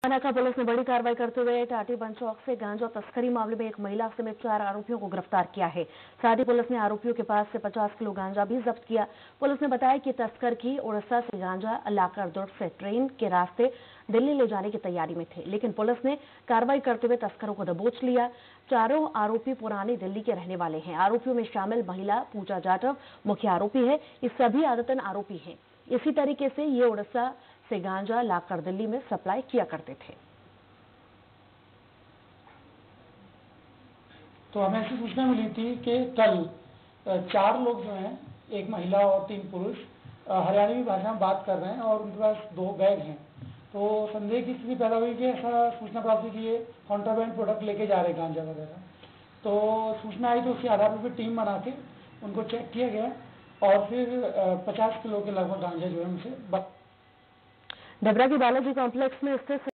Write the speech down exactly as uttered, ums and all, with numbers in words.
नाका पुलिस ने बड़ी कार्रवाई करते हुए टाटी बंद चौक से गांजा तस्करी मामले में एक महिला समेत चार आरोपियों को गिरफ्तार किया है। साथ ही पुलिस ने आरोपियों के पास से पचास किलो गांजा भी जब्त किया। पुलिस ने बताया कि तस्कर की उड़ीसा से गांजा लाकर दुर्ग से ट्रेन के रास्ते दिल्ली ले जाने की तैयारी में थे, लेकिन पुलिस ने कार्रवाई करते हुए तस्करों को दबोच लिया। चारों आरोपी पुरानी दिल्ली के रहने वाले हैं। आरोपियों में शामिल महिला पूजा जाटव मुख्य आरोपी है। ये सभी आदतन आरोपी हैं। इसी तरीके से ये उड़ीसा से गांजा लाकर दिल्ली में सप्लाई किया करते थे। तो हमें ऐसी सूचना मिली थी कि कल चार लोग जो हैं, एक महिला और तीन पुरुष हरियाणवी भाषा में बात कर रहे हैं और उनके पास दो बैग हैं। तो संदेह की स्थिति पैदा हुई कि ऐसा सूचना प्राप्त हुई कि ये कॉन्ट्राबैंड प्रोडक्ट लेके जा रहे हैं गांजा वगैरह। तो सूचना आई तो उसके आधार पर टीम बना के उनको चेक किया गया और फिर पचास किलो के लगभग गांजा जो है उनसे। डबरा के बालाजी कॉम्प्लेक्स में स्थित